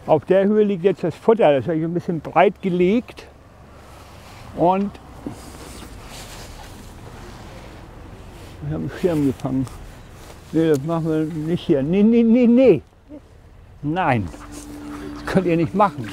Auf der Höhe liegt jetzt das Futter, das habe ich ein bisschen breit gelegt. Und ich habe einen Schirm gefangen. Nee, das machen wir nicht hier. Nee, nee, nee, nee. Nein, das könnt ihr nicht machen.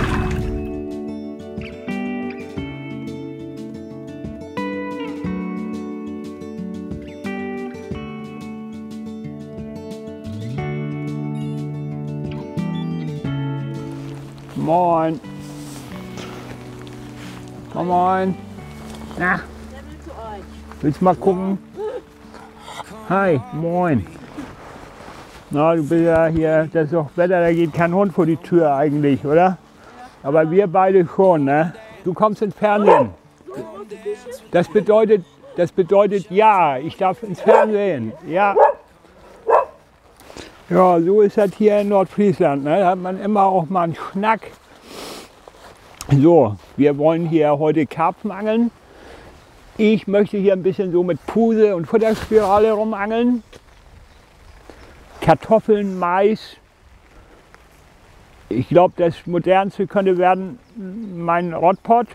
Moin. Moin, moin. Na, willst du mal gucken? Hi, moin. Na, du bist ja hier, das ist doch Wetter, da geht kein Hund vor die Tür eigentlich, oder? Aber wir beide schon, ne? Du kommst ins Fernsehen. Das bedeutet ja, ich darf ins Fernsehen, ja. Ja, so ist das hier in Nordfriesland, ne? Da hat man immer auch mal einen Schnack. So, wir wollen hier heute Karpfen angeln. Ich möchte hier ein bisschen so mit Puse und Futterspirale rumangeln. Kartoffeln, Mais. Ich glaube, das modernste könnte werden mein Rotpott.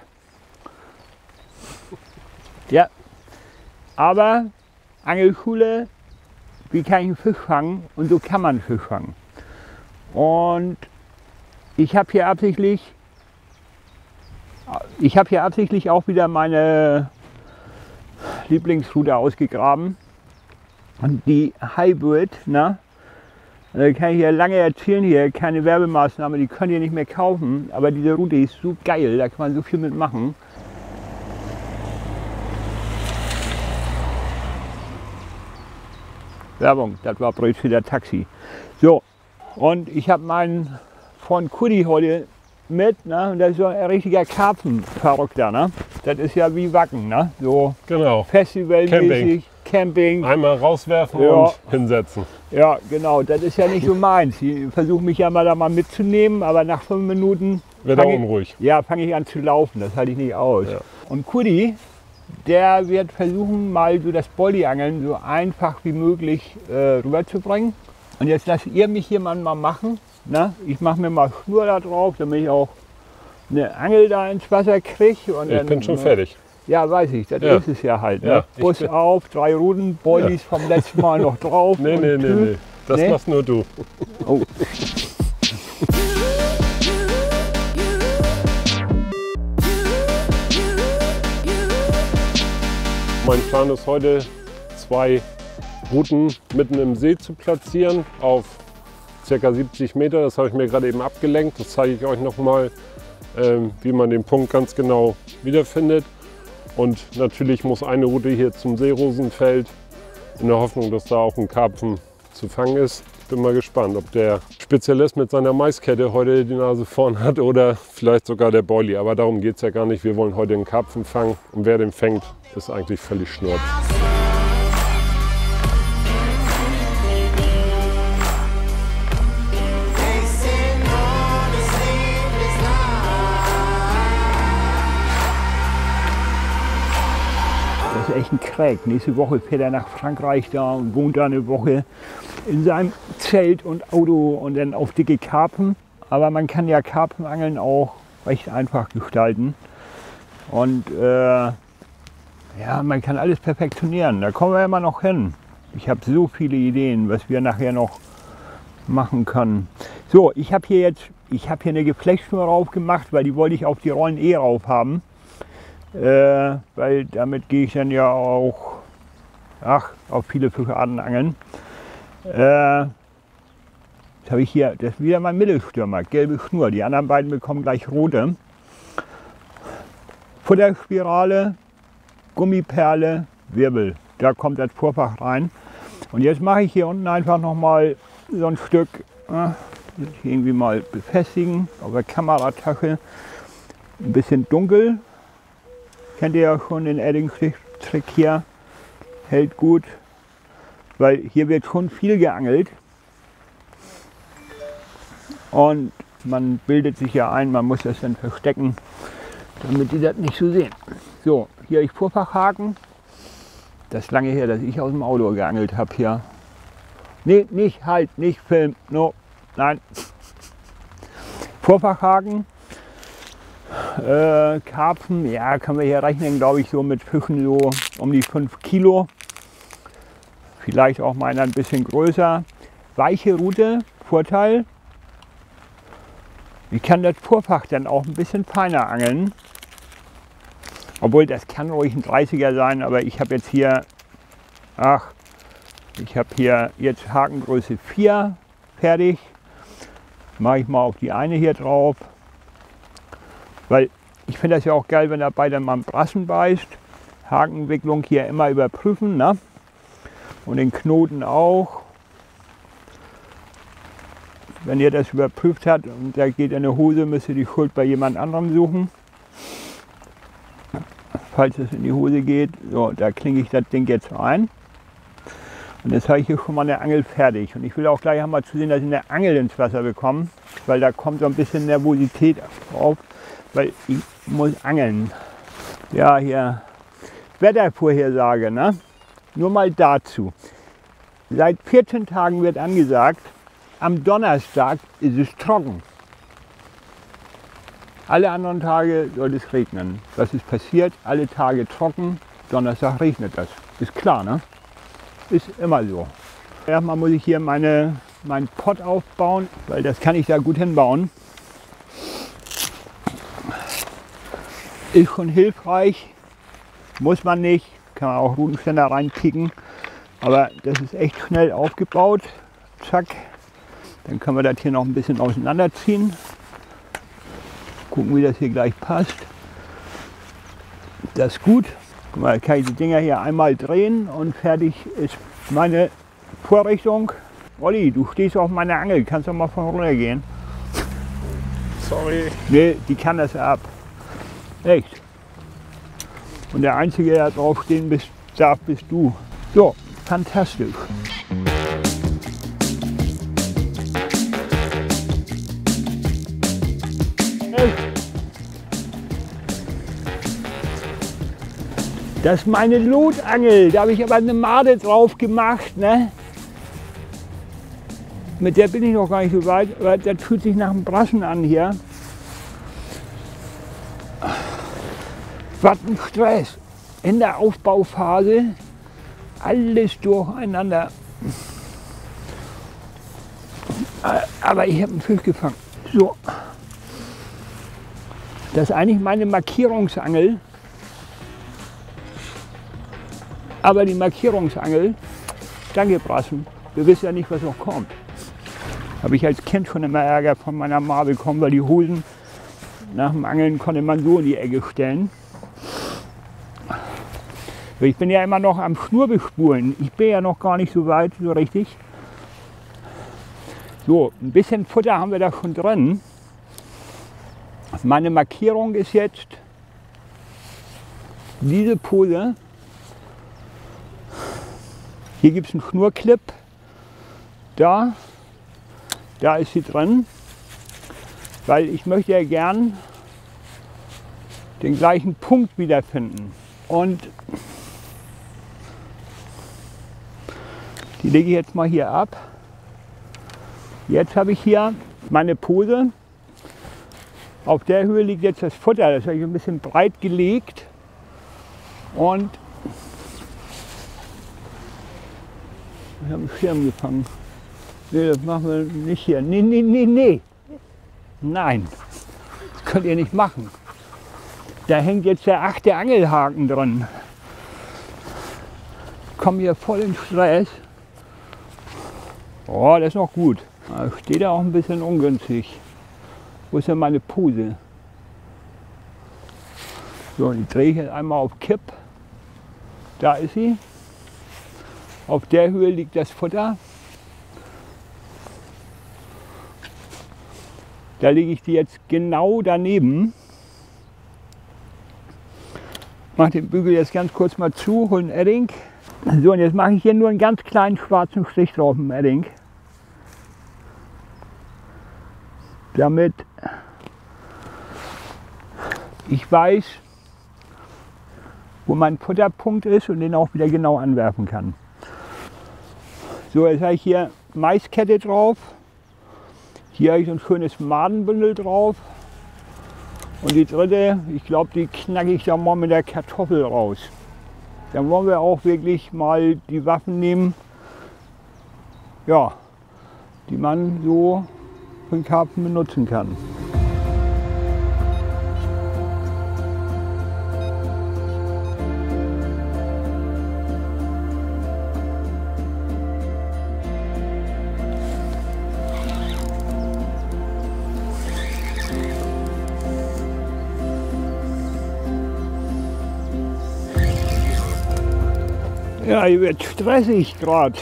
Ja, aber Angelschule, wie kann ich einen Fisch fangen? Und so kann man einen Fisch fangen. Und ich habe hier absichtlich auch wieder meine Lieblingsrute ausgegraben. Und die Hybrid, ne? Da kann ich ja lange erzählen hier, keine Werbemaßnahme, die könnt ihr nicht mehr kaufen. Aber diese Rute ist so geil, da kann man so viel mitmachen. Werbung, das war Brötchen der Taxi. So, und ich habe meinen Freund Kudi heute mit, ne? Und das ist so ein richtiger Karpfenverrückter, ne? Das ist ja wie Wacken, ne? So genau. festivalmäßig, Camping. Einmal rauswerfen Ja. und hinsetzen. Ja, genau, das ist ja nicht so meins. Ich versuche mich ja mal da mal mitzunehmen, aber nach 5 Minuten Wird er unruhig. fange ich an zu laufen, das halte ich nicht aus. Ja. Und Kudi, der wird versuchen, mal so das Bolli-Angeln so einfach wie möglich rüberzubringen. Und jetzt lasst ihr mich hier mal machen. Ne? Ich mache mir mal Schnur da drauf, damit ich auch eine Angel da ins Wasser kriege. Ich bin schon fertig. Ja, weiß ich, das Ja. ist es ja halt. Ne? Ja, Bus auf, 3 Ruden, Bollis vom letzten Mal noch drauf. Nee, und nee, nee, Tschüss. nee. Das Nee? machst nur du. Oh. Mein Plan ist heute, 2 Routen mitten im See zu platzieren auf ca. 70 Meter. Das habe ich mir gerade eben abgelenkt. Das zeige ich euch nochmal, wie man den Punkt ganz genau wiederfindet. Und natürlich muss eine Route hier zum Seerosenfeld, in der Hoffnung, dass da auch ein Karpfen zu fangen ist. Bin mal gespannt, ob der Spezialist mit seiner Maiskette heute die Nase vorn hat oder vielleicht sogar der Bolli. Aber darum geht es ja gar nicht. Wir wollen heute einen Karpfen fangen und wer den fängt, ist eigentlich völlig schnurz. Das ist echt ein Crack. Nächste Woche fährt er nach Frankreich da und wohnt da eine Woche in seinem Zelt und Auto und dann auf dicke Karpfen. Aber man kann ja Karpfenangeln auch recht einfach gestalten. Und ja, man kann alles perfektionieren. Da kommen wir immer noch hin. Ich habe so viele Ideen, was wir nachher noch machen können. So, ich habe hier eine Geflechtschnur rauf gemacht, weil die wollte ich auf die Rollen rauf haben. Weil damit gehe ich dann ja auch auf viele Fischarten angeln. Jetzt habe ich hier, das ist wieder mein Mittelstürmer, gelbe Schnur. Die anderen beiden bekommen gleich rote. Futterspirale, Gummiperle, Wirbel. Da kommt das Vorfach rein. Und jetzt mache ich hier unten einfach noch mal so ein Stück irgendwie mal befestigen auf der Kameratasche. Ein bisschen dunkel. Kennt ihr ja schon den Edding-Trick hier. Hält gut, weil hier wird schon viel geangelt. Und man bildet sich ja ein, man muss das dann verstecken, damit die das nicht so sehen. So, hier habe ich Vorfachhaken. Das ist lange her, dass ich aus dem Auto geangelt habe hier. Nee, nicht, halt, nicht filmen, no, nein. Vorfachhaken. Karpfen, ja, können wir hier rechnen, glaube ich, so mit Fischen so um die 5 Kilo. Vielleicht auch meiner ein bisschen größer. Weiche Rute, Vorteil. Ich kann das Vorfach dann auch ein bisschen feiner angeln. Obwohl, das kann ruhig ein 30er sein, aber ich habe jetzt hier, ich habe hier jetzt Hakengröße 4 fertig. Mache ich mal auf die eine hier drauf. Weil ich finde das ja auch geil, wenn er bei dem am Brassen beißt. Hakenwicklung hier immer überprüfen, ne? Und den Knoten auch. Wenn ihr das überprüft habt und der geht in die Hose, müsst ihr die Schuld bei jemand anderem suchen. Falls es in die Hose geht, so, da klinge ich das Ding jetzt rein. Und jetzt habe ich hier schon mal eine Angel fertig. Und ich will auch gleich einmal zusehen, dass ich eine Angel ins Wasser bekomme, weil da kommt so ein bisschen Nervosität auf, weil ich muss angeln. Ja, hier Wettervorhersage, ne? Nur mal dazu. Seit 14 Tagen wird angesagt, am Donnerstag ist es trocken. Alle anderen Tage soll es regnen. Was ist passiert? Alle Tage trocken, Donnerstag regnet das. Ist klar, ne? Ist immer so. Erstmal muss ich hier meinen Pott aufbauen, weil das kann ich da gut hinbauen. Ist schon hilfreich, muss man nicht, kann man auch Rutenständer reinkicken. Aber das ist echt schnell aufgebaut. Zack. Dann können wir das hier noch ein bisschen auseinanderziehen. Gucken, wie das hier gleich passt. Das ist gut. Guck mal, kann ich die Dinger hier einmal drehen und fertig ist meine Vorrichtung. Olli, du stehst auf meiner Angel, kannst doch mal von runter gehen. Sorry. Nee, die kann das ab. Echt. Und der Einzige, der drauf stehen darf, bist du. So, fantastisch. Das ist meine Lotangel, da habe ich aber eine Made drauf gemacht, ne? Mit der bin ich noch gar nicht so weit, aber das fühlt sich nach einem Brassen an hier. Was ein Stress in der Aufbauphase, alles durcheinander. Aber ich habe einen Fisch gefangen. So. Das ist eigentlich meine Markierungsangel. Aber die Markierungsangel, danke Brassen, wir wissen ja nicht, was noch kommt. Habe ich als Kind schon immer Ärger von meiner Mama bekommen, weil die Hosen nach dem Angeln konnte man so in die Ecke stellen. Ich bin ja immer noch am Schnur-bespulen. Ich bin ja noch gar nicht so weit, so richtig. So, ein bisschen Futter haben wir da schon drin. Meine Markierung ist jetzt diese Pose. Hier gibt es einen Schnurclip. Da ist sie drin. Weil ich möchte ja gern den gleichen Punkt wiederfinden. Und die lege ich jetzt mal hier ab. Jetzt habe ich hier meine Pose. Auf der Höhe liegt jetzt das Futter. Das habe ich ein bisschen breit gelegt. Und ich habe einen Schirm gefangen. Nee, das machen wir nicht hier. Nee. Nein, das könnt ihr nicht machen. Da hängt jetzt der 8. Angelhaken drin. Ich komme hier voll in Stress. Oh, das ist noch gut. Da steht er auch ein bisschen ungünstig. Wo ist denn meine Pose? So, die drehe ich jetzt einmal auf Kipp. Da ist sie. Auf der Höhe liegt das Futter. Da lege ich die jetzt genau daneben. Mache den Bügel jetzt ganz kurz mal zu, hole einen Edding. So, und jetzt mache ich hier nur einen ganz kleinen schwarzen Strich drauf im Edding. Damit ich weiß, wo mein Futterpunkt ist und den auch wieder genau anwerfen kann. So, jetzt habe ich hier Maiskette drauf. Hier habe ich so ein schönes Madenbündel drauf. Und die dritte, ich glaube, die knacke ich dann mal mit der Kartoffel raus. Dann wollen wir auch wirklich mal die Waffen nehmen, ja, die man so für den Karpfen benutzen kann. Ja, hier wird stressig gerade.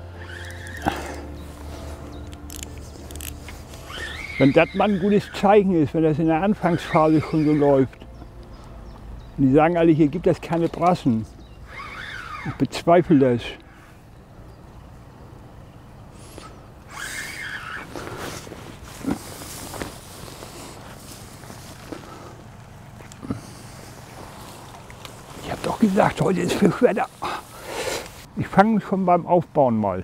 Wenn das mal ein gutes Zeichen ist, wenn das in der Anfangsphase schon so läuft. Und die sagen alle, hier gibt es keine Brassen. Ich bezweifle das. Ich habe doch gesagt, heute ist Fischwetter. Ich fange schon beim Aufbauen mal.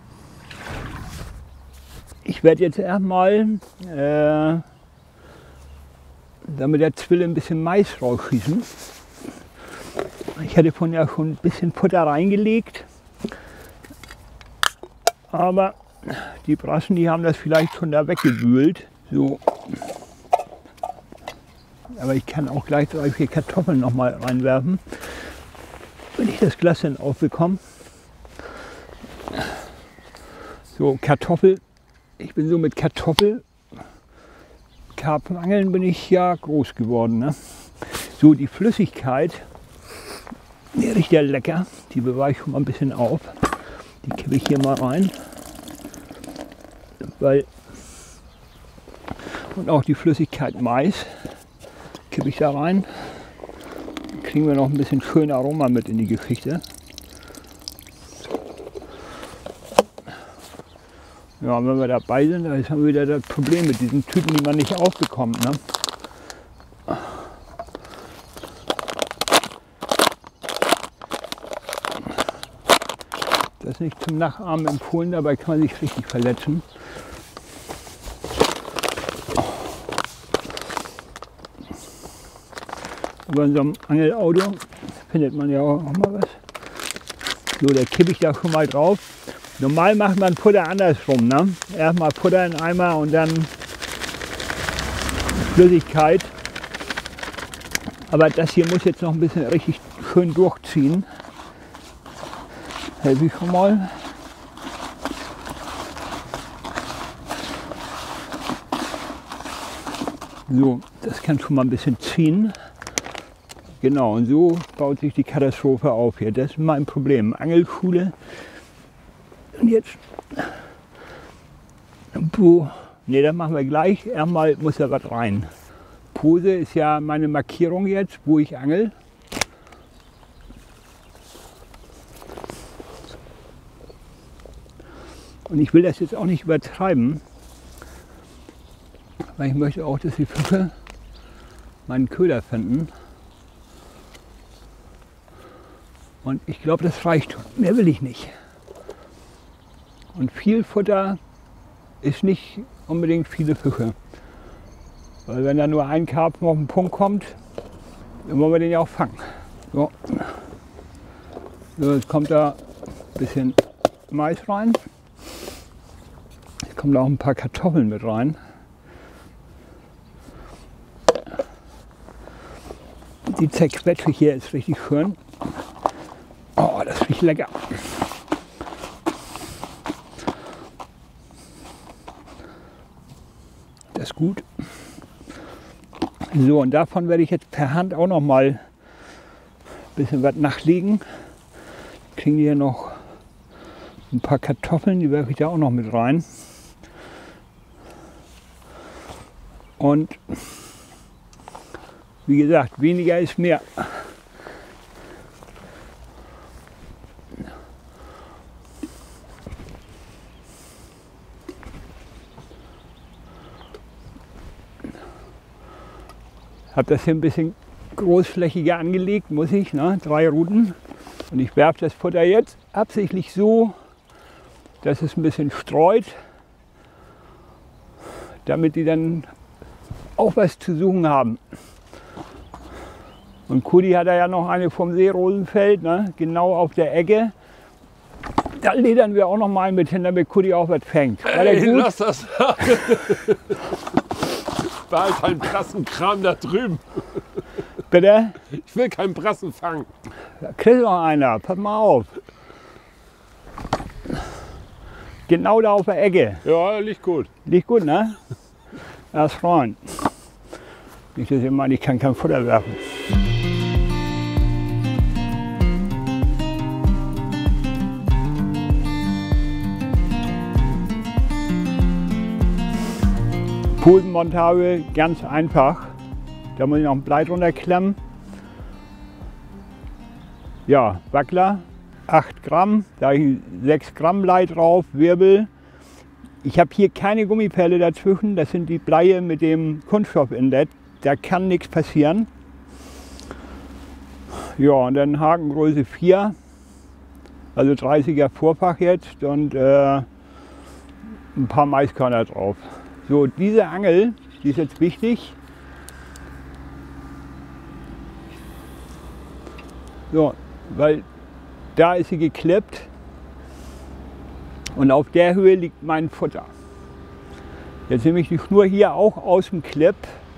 Ich werde jetzt erstmal, damit der Zwille ein bisschen Mais rausschießen. Ich hatte vorhin ja schon ein bisschen Futter reingelegt, aber die Brassen, die haben das vielleicht schon da weggewühlt. So. Aber ich kann auch gleich 3, 4 Kartoffeln noch mal reinwerfen, wenn ich das Glas dann aufbekomme. So, Kartoffel. Ich bin so mit Karpfenangeln bin ich ja groß geworden. Ne? So, die Flüssigkeit, die riecht ja lecker. Die bewahre ich schon mal ein bisschen auf. Die kippe ich hier mal rein. Und auch die Flüssigkeit Mais kippe ich da rein. Dann kriegen wir noch ein bisschen schön Aroma mit in die Geschichte. Ja, und wenn wir dabei sind, dann haben wir wieder das Problem mit diesen Tüten, die man nicht aufbekommt. Ne? Das ist nicht zum Nachahmen empfohlen, dabei kann man sich richtig verletzen. Aber in so einem Angelauto findet man ja auch mal was. So, da kippe ich da schon mal drauf. Normal macht man Futter andersrum. Ne? Erstmal Futter in Eimer und dann Flüssigkeit. Aber das hier muss jetzt noch ein bisschen richtig schön durchziehen. Helfe ich schon mal. So, das kann schon mal ein bisschen ziehen. Genau, und so baut sich die Katastrophe auf hier. Das ist mein Problem. Angelschule. Und jetzt, ne, das machen wir gleich. Erstmal muss da was rein. Pose ist ja meine Markierung jetzt, wo ich angel. Und ich will das jetzt auch nicht übertreiben, weil ich möchte auch, dass die Fische meinen Köder finden. Und ich glaube, das reicht. Mehr will ich nicht. Und viel Futter ist nicht unbedingt viele Fische. Weil wenn da nur ein Karpfen auf den Punkt kommt, dann wollen wir den ja auch fangen. So, jetzt kommt da ein bisschen Mais rein. Jetzt kommen da auch ein paar Kartoffeln mit rein. Die zerquetsche ich hier jetzt richtig schön. Oh, das riecht lecker. Das ist gut. So, und davon werde ich jetzt per Hand auch noch mal ein bisschen was nachlegen. Kriegen die hier noch ein paar Kartoffeln, die werfe ich da auch noch mit rein. Und wie gesagt, weniger ist mehr. Habe das hier ein bisschen großflächiger angelegt, muss ich, ne? 3 Ruten. Und ich werfe das Futter jetzt absichtlich so, dass es ein bisschen streut. damit die dann auch was zu suchen haben. Und Kudi hat ja noch eine vom Seerosenfeld, ne? Genau auf der Ecke. Da ledern wir auch noch mal mit hin, damit Kudi auch was fängt. Ey, lass das. Behalt keinen Brassenkram da drüben. Bitte? Ich will keinen Brassen fangen. Da kriegt noch einer, pass mal auf. Genau da auf der Ecke. Ja, liegt gut. Liegt gut, ne? Das freuen. Nicht, dass ihr meint, ich kann kein Futter werfen. Posenmontage, ganz einfach. Da muss ich noch ein Blei drunter klemmen. Ja, Wackler, 8 Gramm, da habe ich 6 Gramm Blei drauf, Wirbel. Ich habe hier keine Gummipelle dazwischen, das sind die Bleie mit dem Kunststoffinlet. Da kann nichts passieren. Ja, und dann Hakengröße 4, also 30er Vorfach jetzt und ein paar Maiskörner drauf. So, diese Angel, die ist jetzt wichtig. So, weil da ist sie geklippt und auf der Höhe liegt mein Futter. Jetzt nehme ich die Schnur hier auch aus dem Clip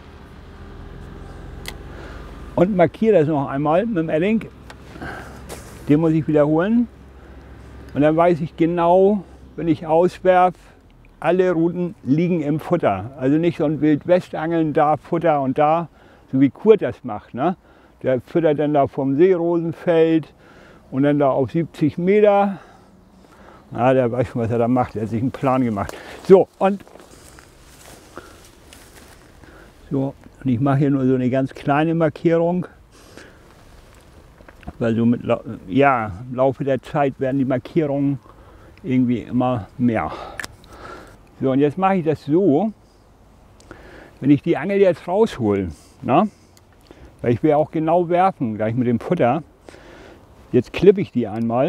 und markiere das noch einmal mit dem Edding. Den muss ich wiederholen und dann weiß ich genau, wenn ich auswerfe, alle Ruten liegen im Futter. Also nicht so ein Wildwestangeln, da Futter und da, so wie Kurt das macht. Ne? Der füttert dann da vom Seerosenfeld und dann da auf 70 Meter. Na, der weiß schon, was er da macht. Der hat sich einen Plan gemacht. So, und ich mache hier nur so eine ganz kleine Markierung. Weil so im Laufe der Zeit werden die Markierungen irgendwie immer mehr. So, und jetzt mache ich das so, wenn ich die Angel jetzt raushole, na, weil ich will auch genau werfen, gleich mit dem Futter. Jetzt klippe ich die einmal,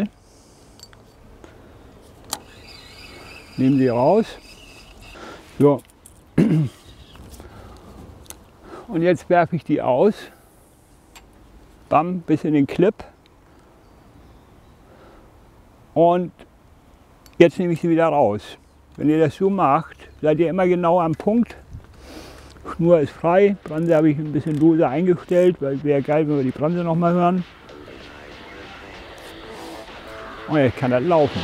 nehme sie raus. So. Und jetzt werfe ich die aus, bam, bis in den Clip. Und jetzt nehme ich sie wieder raus. Wenn ihr das so macht, seid ihr immer genau am Punkt. Schnur ist frei, Bremse habe ich ein bisschen lose eingestellt, weil es wäre geil, wenn wir die Bremse noch mal hören. Und jetzt kann das laufen.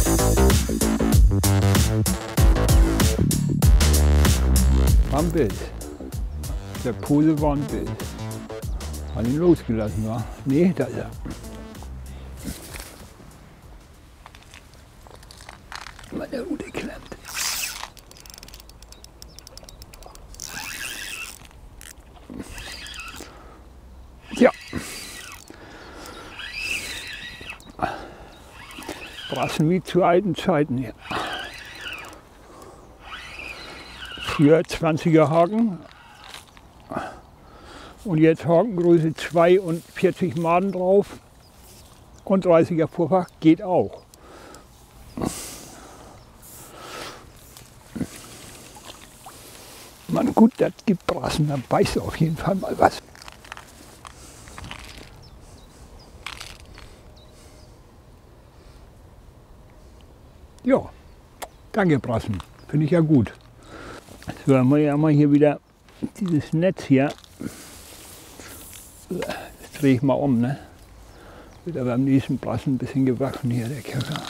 War ein Bild. Der Pose war ein Bild. Hat ihn losgelassen, war? Nee, da ist er. Meine Rute klemmt. Ja. Brassen wie zu alten Zeiten hier. Früher 20er Haken und jetzt Hakengröße 2 und 40 Maden drauf und 30er Vorfach geht auch. Man, gut, das gibt Brassen, dann beißt du auf jeden Fall mal was. Ja, danke Brassen, finde ich ja gut. So, dann muss ich einmal hier wieder dieses Netz hier, das drehe ich mal um, ne? Wird aber am nächsten Brassen ein bisschen gewachsen hier, der Köcher.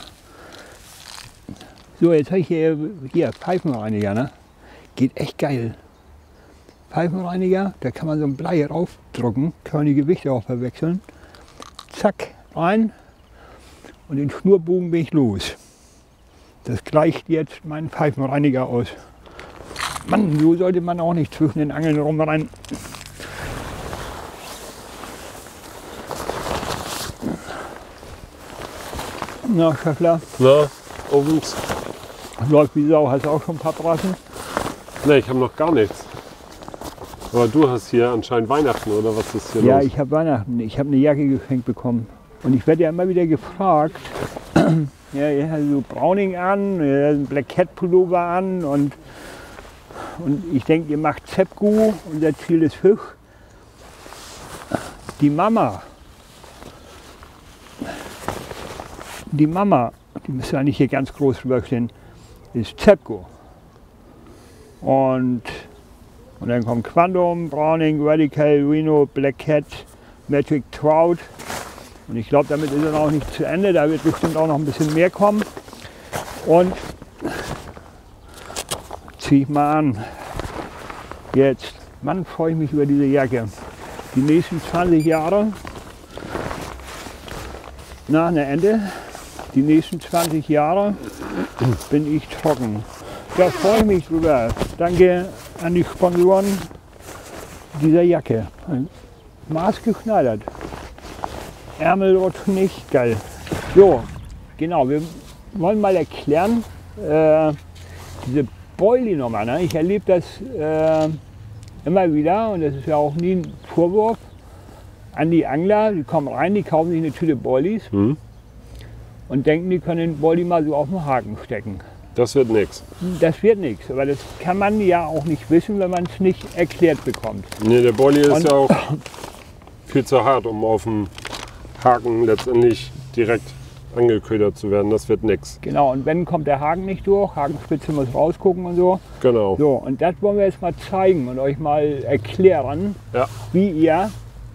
So, jetzt habe ich hier Pfeifenreiniger, ne? Geht echt geil. Pfeifenreiniger, da kann man so ein Blei raufdrucken, kann man die Gewichte auch verwechseln. Zack, rein und den Schnurbogen bin ich los. Das gleicht jetzt meinen Pfeifenreiniger aus. Mann, so sollte man auch nicht zwischen den Angeln rumrennen. Na, Schäffler? Na, Ovens? Läuft wie Sau. Hast du auch schon ein paar Brassen? Ne, ich habe noch gar nichts. Aber du hast hier anscheinend Weihnachten, oder was ist hier los? Ja, ich habe Weihnachten. Ich habe eine Jacke geschenkt bekommen. Und ich werde ja immer wieder gefragt, ja, so Browning an, ein Black Cat Pullover an und und ich denke, ihr macht Zepgu, unser Ziel ist Fisch. Die Mama, die müsste eigentlich hier ganz groß drüber stehen, ist Zepgu. Und dann kommt Quantum, Browning, Radical, Reno, Black Cat, Magic Trout. Und ich glaube, damit ist er noch nicht zu Ende. Da wird bestimmt auch noch ein bisschen mehr kommen. Und ziehe ich mal an. Jetzt, Mann, freue ich mich über diese Jacke. Die nächsten 20 Jahre, nach einer Ende, die nächsten 20 Jahre bin ich trocken. Da freue ich mich drüber. Danke an die Sponsoren dieser Jacke. Maßgeschneidert. Ärmel und nicht, geil. So, genau, wir wollen mal erklären, diese Boilie nochmal. Ne? Ich erlebe das immer wieder und das ist ja auch nie ein Vorwurf an die Angler. Die kommen rein, die kaufen sich eine Tüte Boilies und denken, die können den Boilie mal so auf den Haken stecken. Das wird nichts. Das wird nichts, aber das kann man ja auch nicht wissen, wenn man es nicht erklärt bekommt. Nee, der Boilie ist ja auch viel zu hart, um auf dem Haken letztendlich direkt angeködert zu werden. Das wird nichts. Genau, und wenn kommt der Haken nicht durch, Hakenspitze muss rausgucken und so. Genau. So, und das wollen wir jetzt mal zeigen und euch mal erklären, wie ihr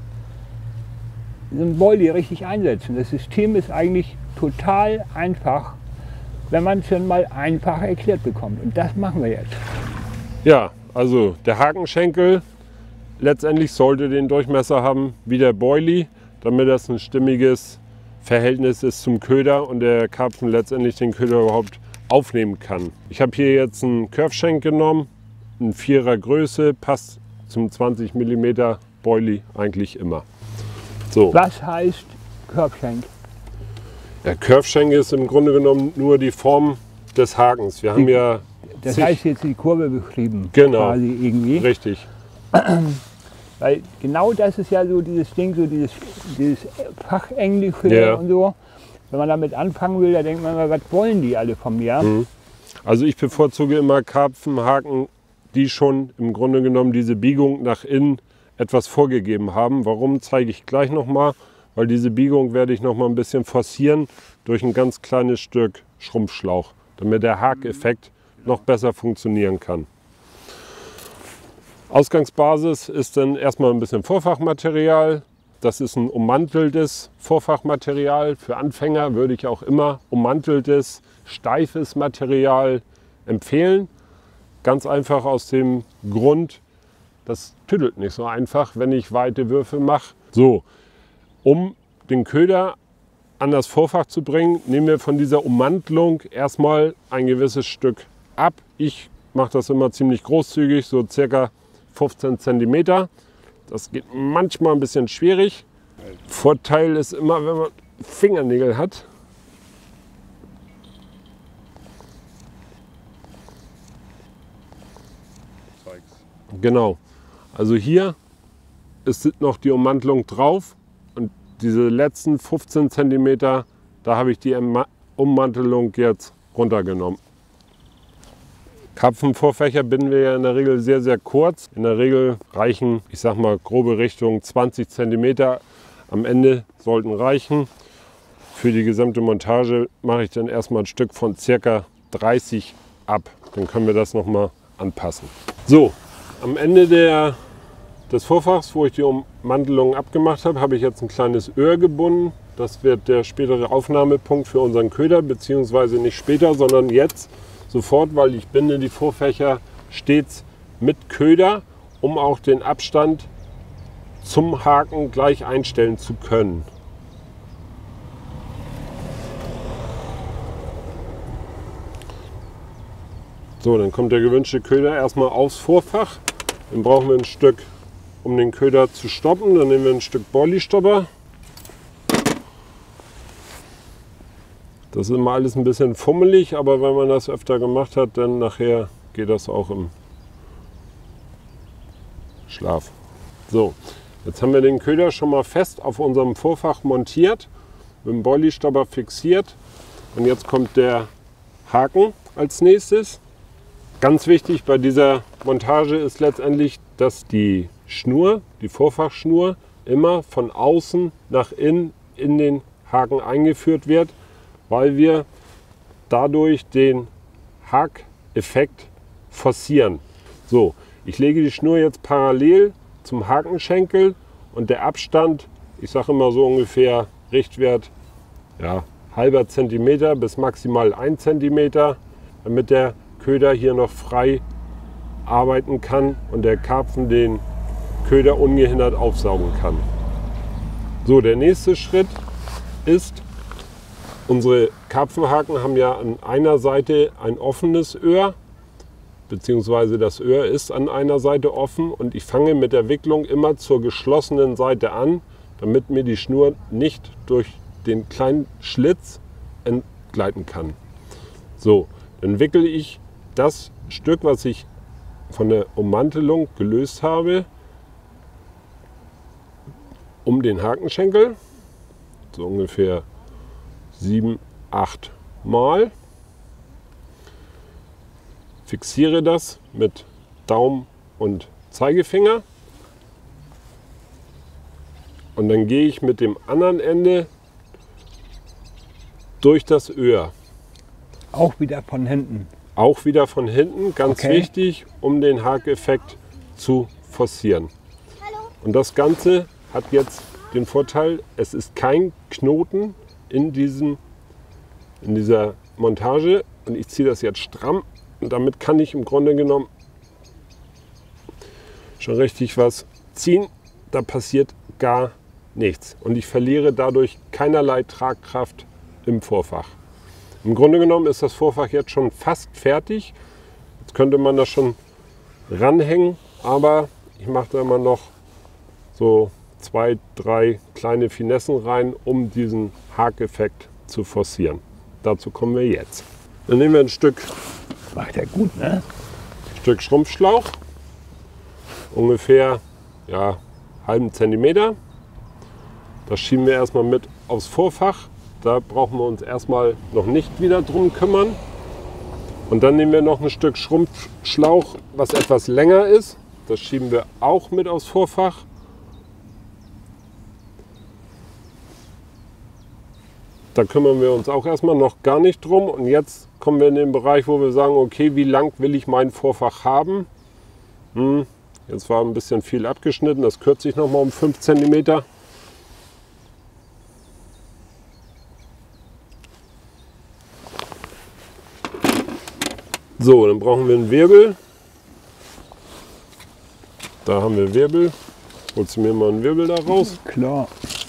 so einen Boilie richtig einsetzen. Das System ist eigentlich total einfach, wenn man es dann mal einfach erklärt bekommt. Und das machen wir jetzt. Ja, also der Hakenschenkel letztendlich sollte den Durchmesser haben wie der Boilie, damit das ein stimmiges Verhältnis ist zum Köder und der Karpfen letztendlich den Köder überhaupt aufnehmen kann. Ich habe hier jetzt einen Curve-Shank genommen, ein 4er Größe, passt zum 20 mm Boilie eigentlich immer. So. Was heißt Curve-Shank? Der Curve-Shank ist im Grunde genommen nur die Form des Hakens. Wir haben ja das heißt jetzt die Kurve beschrieben, genau, quasi irgendwie. Richtig. Weil genau das ist ja so dieses Ding, so dieses Fachenglische und so. Wenn man damit anfangen will, da denkt man mal, was wollen die alle von mir? Also ich bevorzuge immer Karpfenhaken, die schon im Grunde genommen diese Biegung nach innen etwas vorgegeben haben. Warum, zeige ich gleich nochmal, weil diese Biegung werde ich noch mal ein bisschen forcieren durch ein ganz kleines Stück Schrumpfschlauch, damit der Hakeffekt noch besser funktionieren kann. Ausgangsbasis ist dann erstmal ein bisschen Vorfachmaterial. Das ist ein ummanteltes Vorfachmaterial. Für Anfänger würde ich auch immer ummanteltes, steifes Material empfehlen. Ganz einfach aus dem Grund, das tüdelt nicht so einfach, wenn ich weite Würfe mache. So, um den Köder an das Vorfach zu bringen, nehmen wir von dieser Ummantelung erstmal ein gewisses Stück ab. Ich mache das immer ziemlich großzügig, so circa 15 cm. Das geht manchmal ein bisschen schwierig. Vorteil ist immer, wenn man Fingernägel hat. Genau. Also hier ist noch die Ummantelung drauf und diese letzten 15 cm, da habe ich die Ummantelung jetzt runtergenommen. Karpfenvorfächer binden wir ja in der Regel sehr, sehr kurz. In der Regel reichen, ich sag mal, grobe Richtung 20 cm. Am Ende sollten reichen. Für die gesamte Montage mache ich dann erstmal ein Stück von ca. 30 ab. Dann können wir das nochmal anpassen. So, am Ende des Vorfachs, wo ich die Ummantelung abgemacht habe, habe ich jetzt ein kleines Öhr gebunden. Das wird der spätere Aufnahmepunkt für unseren Köder, beziehungsweise nicht später, sondern jetzt sofort, weil ich binde die Vorfächer stets mit Köder, um auch den Abstand zum Haken gleich einstellen zu können. So, dann kommt der gewünschte Köder erstmal aufs Vorfach. Dann brauchen wir ein Stück, um den Köder zu stoppen. Dann nehmen wir ein Stück Boilie-Stopper. Das ist immer alles ein bisschen fummelig, aber wenn man das öfter gemacht hat, dann nachher geht das auch im Schlaf. So, jetzt haben wir den Köder schon mal fest auf unserem Vorfach montiert, mit dem Boilie-Stopper fixiert. Und jetzt kommt der Haken als nächstes. Ganz wichtig bei dieser Montage ist letztendlich, dass die Schnur, die Vorfachschnur, immer von außen nach innen in den Haken eingeführt wird, weil wir dadurch den Hakeffekt forcieren. So, ich lege die Schnur jetzt parallel zum Hakenschenkel und der Abstand, ich sage immer so ungefähr Richtwert, ja, halber Zentimeter bis maximal 1 Zentimeter, damit der Köder hier noch frei arbeiten kann und der Karpfen den Köder ungehindert aufsaugen kann. So, der nächste Schritt ist, unsere Karpfenhaken haben ja an einer Seite ein offenes Öhr, beziehungsweise das Öhr ist an einer Seite offen und ich fange mit der Wicklung immer zur geschlossenen Seite an, damit mir die Schnur nicht durch den kleinen Schlitz entgleiten kann. So, dann wickele ich das Stück, was ich von der Ummantelung gelöst habe, um den Hakenschenkel, so ungefähr 7, 8 Mal. Fixiere das mit Daumen und Zeigefinger und dann gehe ich mit dem anderen Ende durch das Öhr. Auch wieder von hinten. Auch wieder von hinten, ganz Okay. wichtig, um den Hakeffekt zu forcieren. Und das Ganze hat jetzt den Vorteil, es ist kein Knoten in dieser Montage und ich ziehe das jetzt stramm und damit kann ich im Grunde genommen schon richtig was ziehen. Da passiert gar nichts und ich verliere dadurch keinerlei Tragkraft im Vorfach. Im Grunde genommen ist das Vorfach jetzt schon fast fertig. Jetzt könnte man das schon ranhängen, aber ich mache da immer noch so 2, 3 kleine Finessen rein, um diesen Hakeffekt zu forcieren. Dazu kommen wir jetzt. Dann nehmen wir ein Stück Macht er gut, ne? Schrumpfschlauch, ungefähr ja, halben Zentimeter. Das schieben wir erstmal mit aufs Vorfach. Da brauchen wir uns erstmal noch nicht wieder drum kümmern. Und dann nehmen wir noch ein Stück Schrumpfschlauch, was etwas länger ist. Das schieben wir auch mit aufs Vorfach. Da kümmern wir uns auch erstmal noch gar nicht drum. Und jetzt kommen wir in den Bereich, wo wir sagen, okay, wie lang will ich mein Vorfach haben? Jetzt war ein bisschen viel abgeschnitten, das kürze ich nochmal um 5 cm. So, dann brauchen wir einen Wirbel. Da haben wir Wirbel. Holst du mir mal einen Wirbel da raus? Klar.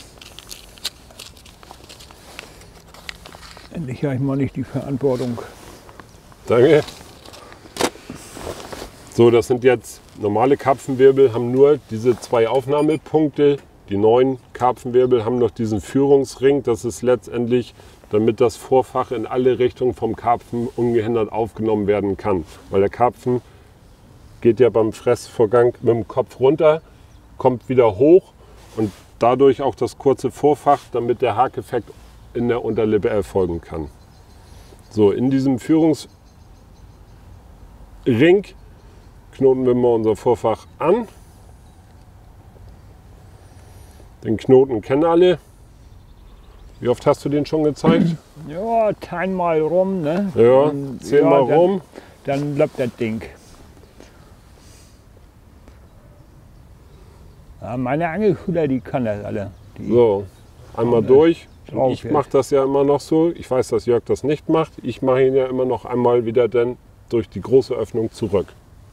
Endlich habe ich mal nicht die Verantwortung. Danke. So, das sind jetzt normale Karpfenwirbel, haben nur diese 2 Aufnahmepunkte. Die neuen Karpfenwirbel haben noch diesen Führungsring. Das ist letztendlich, damit das Vorfach in alle Richtungen vom Karpfen ungehindert aufgenommen werden kann. Weil der Karpfen geht ja beim Fressvorgang mit dem Kopf runter, kommt wieder hoch und dadurch auch das kurze Vorfach, damit der Hakeffekt in der Unterlippe erfolgen kann. So, in diesem Führungsring knoten wir mal unser Vorfach an. Den Knoten kennen alle. Wie oft hast du den schon gezeigt? Ja, 10 Mal rum, ne? Ja, Und 10 Mal dann, rum. Dann läuft das Ding. Ja, meine Angelschüler, die können das alle. Die, So, einmal durch. drauf Ich jetzt. mache das ja immer noch so. Ich weiß, dass Jörg das nicht macht. Ich mache ihn ja immer noch einmal wieder dann durch die große Öffnung zurück.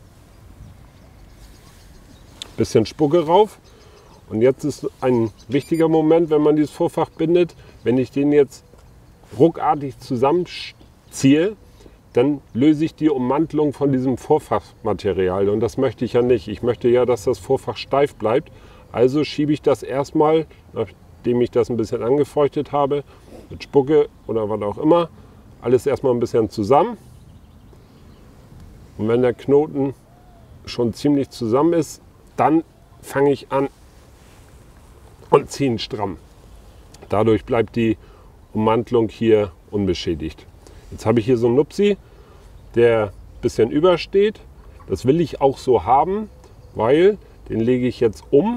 Bisschen Spucke rauf. Und jetzt ist ein wichtiger Moment, wenn man dieses Vorfach bindet. Wenn ich den jetzt ruckartig zusammenziehe, dann löse ich die Ummantelung von diesem Vorfachmaterial. Und das möchte ich ja nicht. Ich möchte ja, dass das Vorfach steif bleibt. Also schiebe ich das erstmal, nachdem ich das ein bisschen angefeuchtet habe, mit Spucke oder was auch immer, alles erstmal ein bisschen zusammen. Und wenn der Knoten schon ziemlich zusammen ist, dann fange ich an und ziehe ihn stramm. Dadurch bleibt die Ummantelung hier unbeschädigt. Jetzt habe ich hier so einen Nupsi, der ein bisschen übersteht. Das will ich auch so haben, weil den lege ich jetzt um.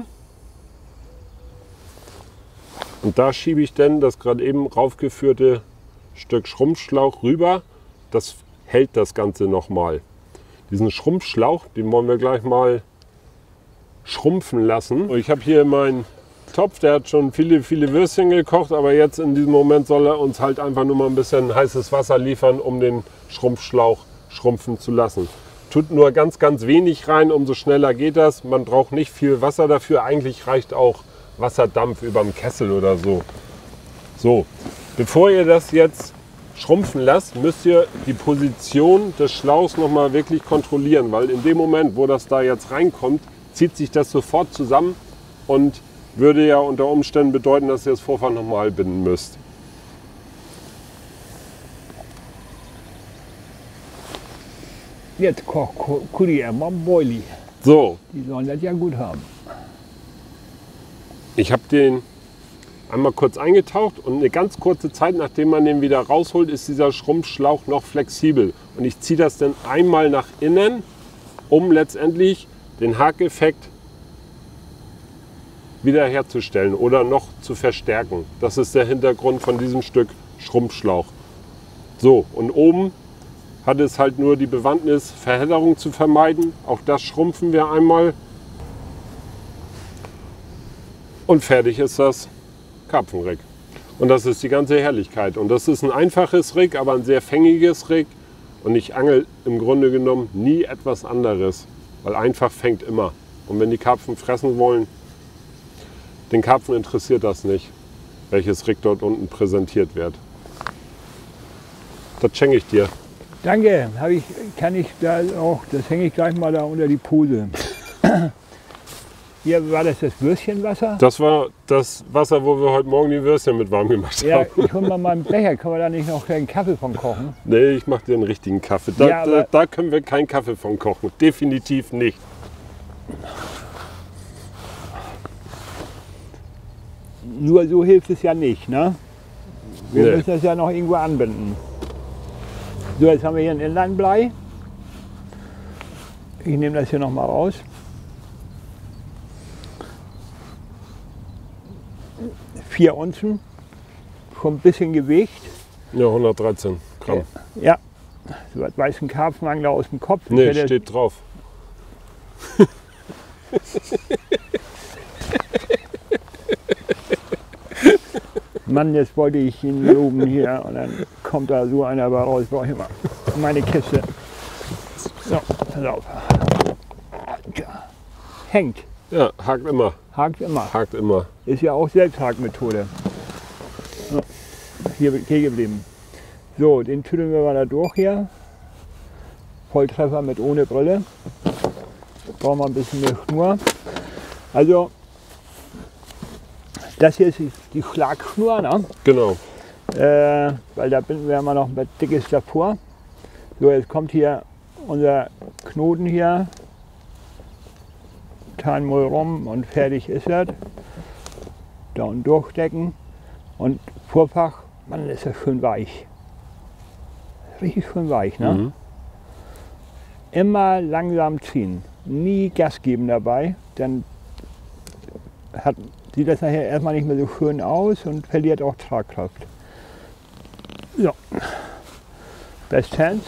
Und da schiebe ich dann das gerade eben raufgeführte Stück Schrumpfschlauch rüber. Das hält das Ganze nochmal. Diesen Schrumpfschlauch, den wollen wir gleich mal schrumpfen lassen. Und ich habe hier meinen Topf, der hat schon viele Würstchen gekocht, aber jetzt in diesem Moment soll er uns halt einfach nur mal ein bisschen heißes Wasser liefern, um den Schrumpfschlauch schrumpfen zu lassen. Tut nur ganz wenig rein, umso schneller geht das. Man braucht nicht viel Wasser dafür, eigentlich reicht auch Wasserdampf über dem Kessel oder so. So, bevor ihr das jetzt schrumpfen lasst, müsst ihr die Position des Schlauchs noch mal wirklich kontrollieren, weil in dem Moment, wo das da jetzt reinkommt, zieht sich das sofort zusammen und würde ja unter Umständen bedeuten, dass ihr das Vorfach nochmal binden müsst. Jetzt kocht Kurier Boili. So, Die sollen das ja gut haben. ich habe den einmal kurz eingetaucht und eine ganz kurze Zeit, nachdem man den wieder rausholt, ist dieser Schrumpfschlauch noch flexibel. Und ich ziehe das dann einmal nach innen, um letztendlich den Hakeffekt wiederherzustellen oder noch zu verstärken. Das ist der Hintergrund von diesem Stück Schrumpfschlauch. So, und oben hat es halt nur die Bewandtnis, Verhedderung zu vermeiden. Auch das schrumpfen wir einmal. Und fertig ist das Karpfenrig. Und das ist die ganze Herrlichkeit. Und das ist ein einfaches Rig, aber ein sehr fängiges Rig. Und ich angel im Grunde genommen nie etwas anderes. Weil einfach fängt immer. Und wenn die Karpfen fressen wollen, den Karpfen interessiert das nicht, welches Rig dort unten präsentiert wird. Das schenke ich dir. Danke, kann ich da auch, das hänge ich gleich mal da unter die Puse. Hier war das Würstchenwasser? Das war das Wasser, wo wir heute Morgen die Würstchen mit warm gemacht haben. Ja, ich hole mal meinen Becher, kann man da nicht noch einen Kaffee von kochen? Nee, ich mache dir einen richtigen Kaffee. Da können wir keinen Kaffee von kochen, definitiv nicht. Nur so hilft es ja nicht, ne? Wir Nee. müssen das ja noch irgendwo anbinden. So, jetzt haben wir hier ein Inlineblei. Ich nehme das hier noch mal raus. Vier Unzen, schon ein bisschen Gewicht. Ja, 113 Gramm. Ja, so was weiß ein Karpfenangler aus dem Kopf. Nee, Ich hätte- steht drauf. Mann, jetzt wollte ich ihn loben hier und dann kommt da so einer bei raus. Brauche ich immer meine Kiste. So, pass auf. Tja. Hängt, Ja, hakt immer, hakt immer. hakt immer. Ist ja auch Selbsthakmethode. So, hier geblieben. So, den tüdeln wir mal da durch hier. Volltreffer mit ohne Brille. Brauchen wir ein bisschen mehr Schnur. Also, das hier ist die Schlagschnur, ne? Genau. Weil da binden wir immer noch ein dickes davor. So, jetzt kommt hier unser Knoten hier. Mal rum und fertig ist das. Da unten durchstecken und Vorfach, Mann, ist das schön weich. Richtig schön weich, ne? Mhm. Immer langsam ziehen, nie Gas geben dabei, dann sieht das nachher erstmal nicht mehr so schön aus und verliert auch Tragkraft. So, Best Hands.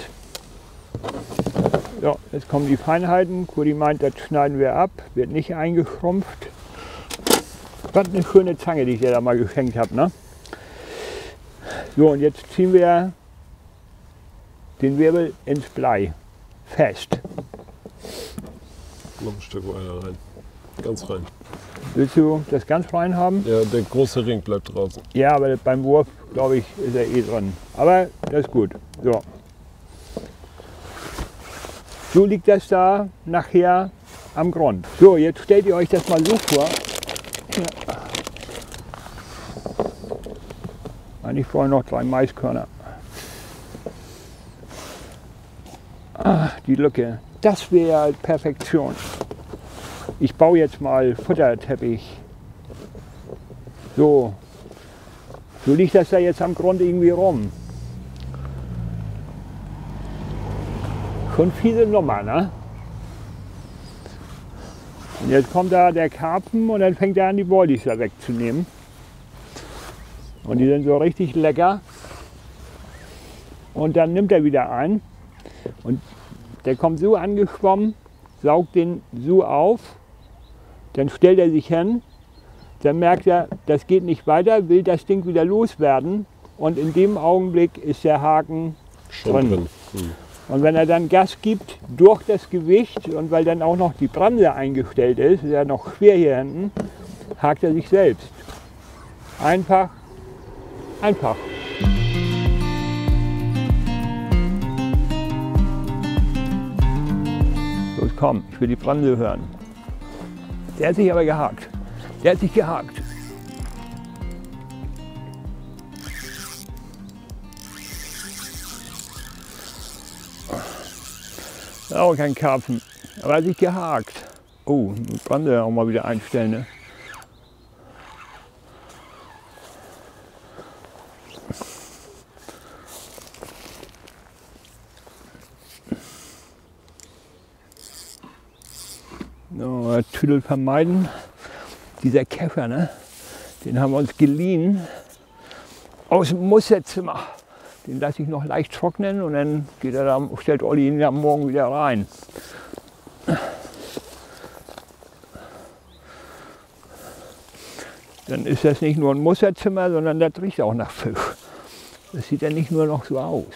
So, jetzt kommen die Feinheiten. Kuri meint, das schneiden wir ab, wird nicht eingeschrumpft. Was eine schöne Zange, die ich dir da mal geschenkt habe, ne? So, und jetzt ziehen wir den Wirbel ins Blei. Fest. Noch ein Stück weiter rein. Ganz rein. Willst du das ganz rein haben? Ja, der große Ring bleibt draußen. Ja, aber beim Wurf, glaube ich, ist er eh drin. Aber das ist gut. So. So liegt das da nachher am Grund. So, jetzt stellt ihr euch das mal so vor. Ja. Eigentlich vorher noch 3 Maiskörner. Ah, die Lücke. Das wäre Perfektion. Ich baue jetzt mal Futterteppich. So. So liegt das da jetzt am Grund irgendwie rum. Schon fiese Nummer, ne? Und jetzt kommt da der Karpfen und dann fängt er an, die Boilies da wegzunehmen. Und die sind so richtig lecker. Und dann nimmt er wieder ein. Und der kommt so angeschwommen, saugt den so auf. Dann stellt er sich hin. Dann merkt er, das geht nicht weiter, will das Ding wieder loswerden. Und in dem Augenblick ist der Haken Schon drin. Und wenn er dann Gas gibt durch das Gewicht und weil dann auch noch die Bremse eingestellt ist ja noch schwer hier hinten, hakt er sich selbst. Einfach, einfach. Los, komm, ich will die Bremse hören. Der hat sich aber gehakt. Der hat sich gehakt. Auch kein Karpfen, aber er hat sich gehakt. Oh, die Bremse auch mal wieder einstellen. Ne? So, Tüdel vermeiden. Dieser Käfer, ne? Den haben wir uns geliehen aus dem Musterzimmer. Den lasse ich noch leicht trocknen und dann geht er da, stellt Olli ihn ja morgen wieder rein. Dann ist das nicht nur ein Musterzimmer, sondern das riecht auch nach Fisch. Das sieht ja nicht nur noch so aus.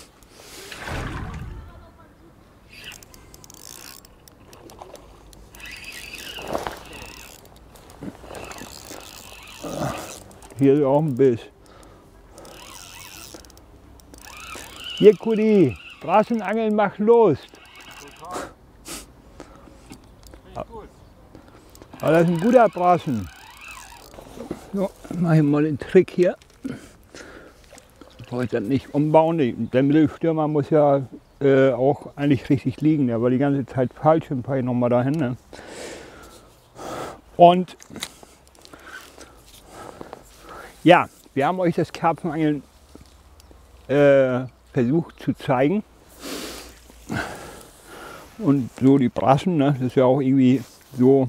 Hier ist auch ein Biss. Hier, Kudi, Brassenangeln macht Lust. Aber das ist ein guter Brassen. So, mache ich mal den Trick hier. Ich wollte das nicht umbauen. Der Mittelstürmer muss ja auch eigentlich richtig liegen. Der war die ganze Zeit falsch. Dann fahre ich nochmal dahin. Ne? Und ja, wir haben euch das Karpfenangeln versucht zu zeigen. Und so die Brassen, ne, das ist ja auch irgendwie so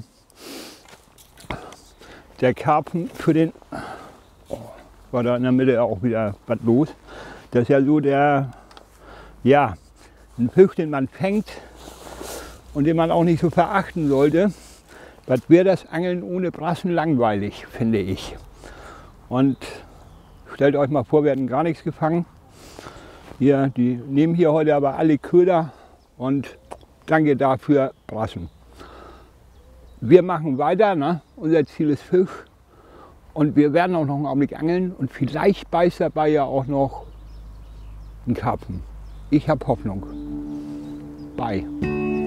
der Karpfen für den, war da in der Mitte auch wieder was los. Das ist ja so der, ja, ein Fisch, den man fängt und den man auch nicht so verachten sollte. Was wäre das Angeln ohne Brassen langweilig, finde ich. Und stellt euch mal vor, wir hätten gar nichts gefangen. Hier, die nehmen hier heute aber alle Köder und danke dafür, Brassen. Wir machen weiter, ne? Unser Ziel ist Fisch und wir werden auch noch einen Augenblick angeln und vielleicht beißt dabei ja auch noch ein Karpfen. Ich habe Hoffnung. Bye.